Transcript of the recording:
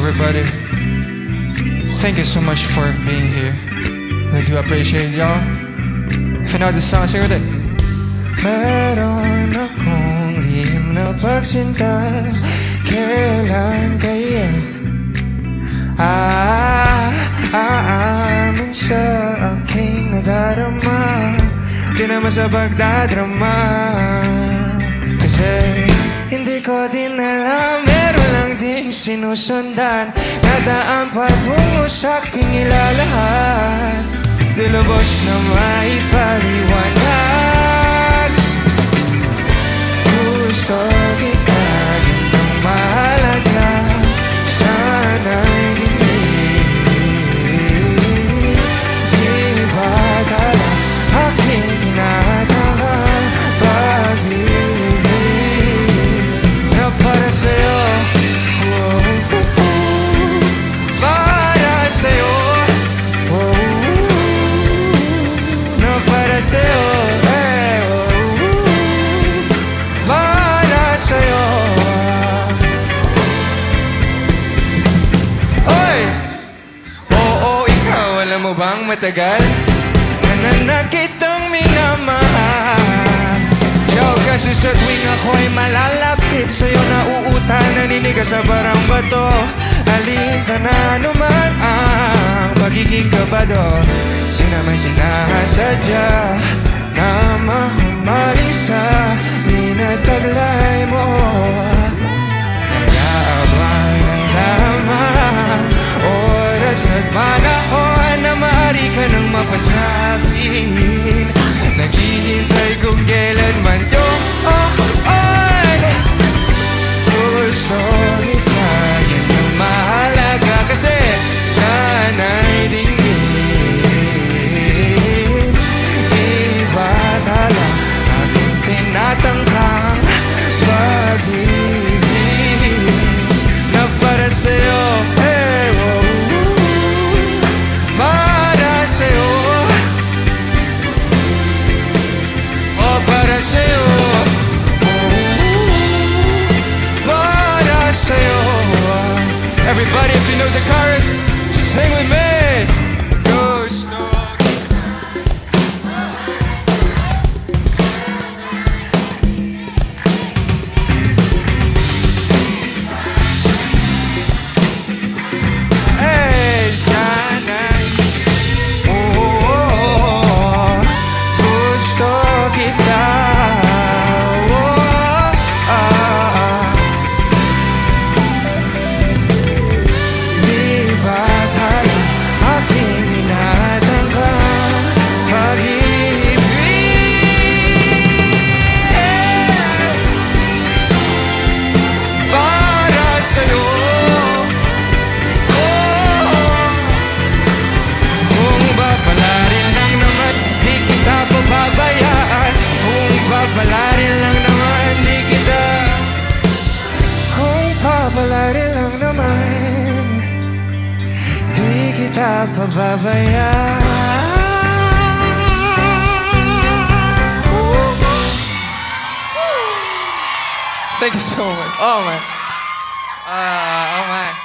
everybody. Thank you so much for being here. I do appreciate y'all. If you know the song, sing with it. Meron akong lihim na pagsinta, kailan kaya aamin sa aking nadarama, di naman sa pagdadrama. Kasi hindi ko din alam, meron lang ding sinusundan, nadaan patungo sa aking ilalahan, di lubos na maipaliwanag. Gusto kita yun ang mahalaga, sana'y di ba kala aking pinataka pag-ibig na para sa'yo, para sa'yo, na para sa'yo, para sa'yo. Oy! Oo, ikaw, alam mo bang matagal na kitang minamahal? Yo, kasi sa tuwing ako'y malalapit sa'yo, nauutal, naninigas sa parang bato. Halika na naman ang magiging kabado, di naman sinasadya na mahumaling sa pinataglay mo. Nag-aabang ng lamang oras at panahon na maaari ka nang mapasabi. Naghihintay kung kailan man yun. Gusto kita, yan ang mahalaga, kasi sana'y dinggin. Iba na lang aking tinatangkang pag-ibig na para sa'yo, para sa'yo, para sa'yo, para sa'yo. Everybody, if you know the chorus, sing with me. Gusto. Hey, sana'y gusto kita. Di ba kala aking inatangka pag-ibig para sa'yo? Kung babalarin lang naman, di kita pababayaan. Kung babalarin lang naman, di kita. Kung babalarin lang naman, di kita pababayaan. Thank you so much. Oh my. Oh my.